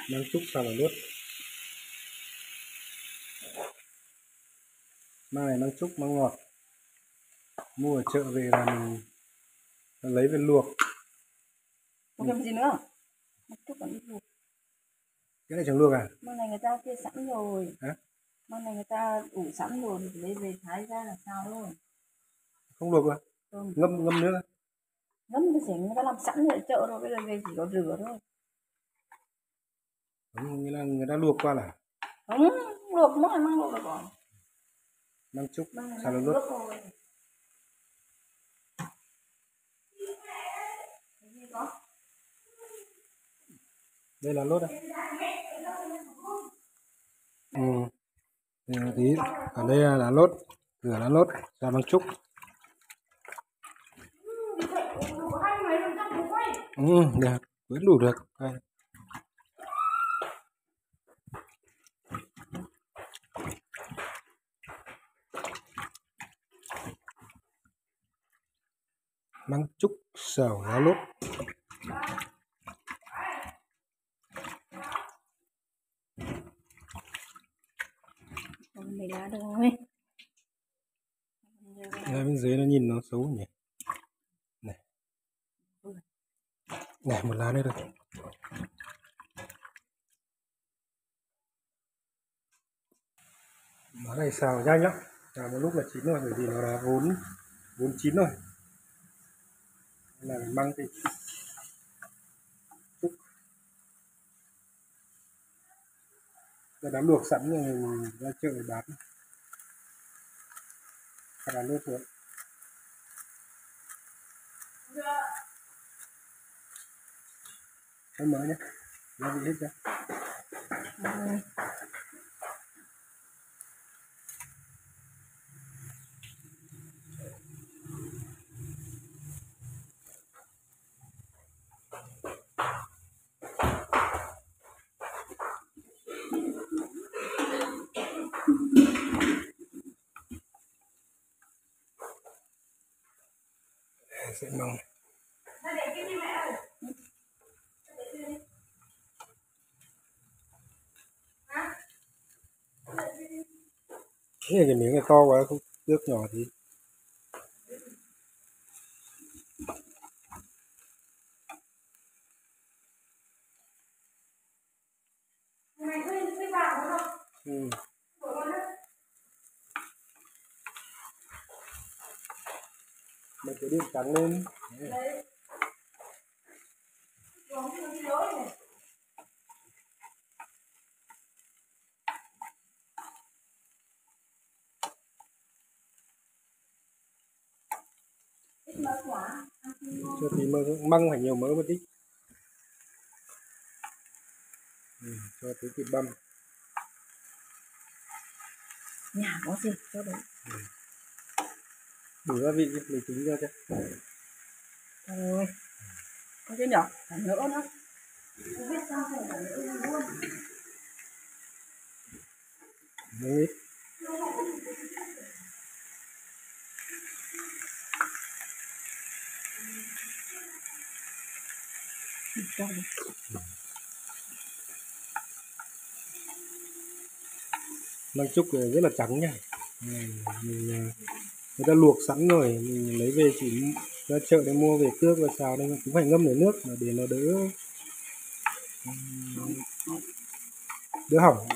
Măng trúc xào là lốt. Măng này măng trúc, măng ngọt. Mua ở chợ về là mình lấy về luộc. Một cái gì nữa? Măng trúc còn ít luộc. Cái này chẳng luộc à? Măng này người ta kia sẵn rồi. Hả? Măng này người ta ủ sẵn rồi thì lấy về thái ra là sao thôi. Không luộc à? Không. Ngâm nước. Ngâm cái gì người ta làm sẵn ở chợ rồi, bây giờ về chỉ có rửa thôi. Nghĩa là người ta luộc qua là? Không, luộc mỗi măng luộc được rồi. Măng trúc xào là lốt. Đây là lốt à? Tí ở đây là lốt, rửa lá lốt, xào măng trúc. Được, vẫn đủ được. Đây. Măng trúc xào lá lốt. Mày lá được rồi. Đây bên dưới nó nhìn nó xấu nhỉ. Này. Này một lá nữa thôi. Lá này xào nhanh lắm. Xào một lúc là chín rồi, bởi vì nó đã vốn chín rồi. Đây là măng thì trúc. Nó đã luộc sẵn rồi, mình ra chợ để bán. Thật là lốt rồi. Không mới nhé. Gia vị hết chưa? Sẽ mong. Cái miếng này to quá, không tước nhỏ tí. Mình cái điểm trắng lên. Cho tí mỡ, măng phải nhiều mỡ một tí. Cho tí thịt băm. Nhà có gì cho đấy. Đủ gia vị mình tính ra cho. Rồi. Có chứ nhở? Phải nữa nữa. Không biết sao phải nữa luôn. Không ít. Măng trúc rất là trắng nha. Người ta luộc sẵn rồi, mình lấy về chỉ ra chợ để mua về tước và xào, nên cũng phải ngâm để nước để nó đỡ hỏng.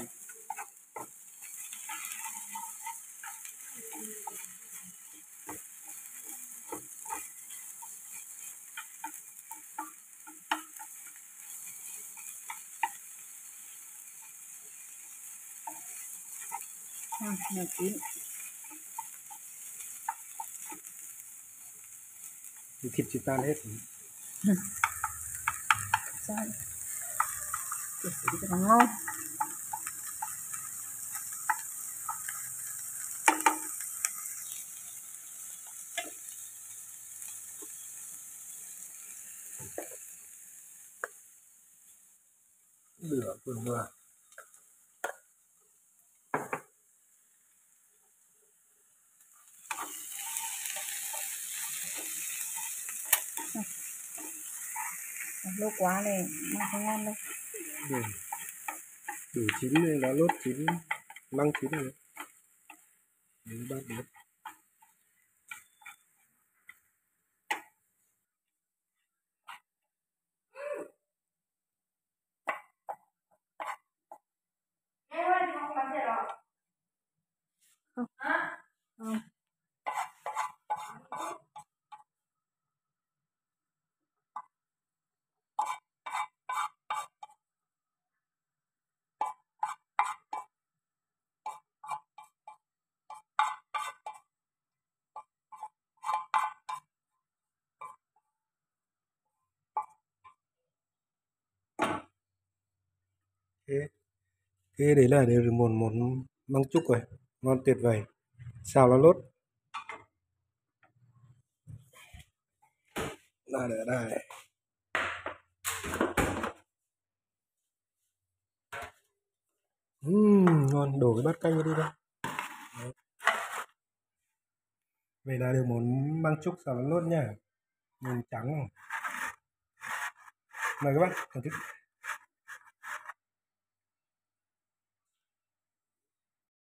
Nhà chín. Thì thịt chỉ tan hết. Sao? Thịt cho nó ngon. Lửa vừa. Lâu quá này, mà không ngon đâu. đủ chín này, lá lốt chín, măng chín rồi đấy, bắt được. Không. Thế thế đấy là đều được một món măng chúc rồi, ngon tuyệt vời. Xào lá lốt là ở đây. Ngon, đổ cái bát canh đi đây. Vậy là đều món măng chúc xào lá lốt nha, nhìn trắng không? Mời các bạn thưởng thức.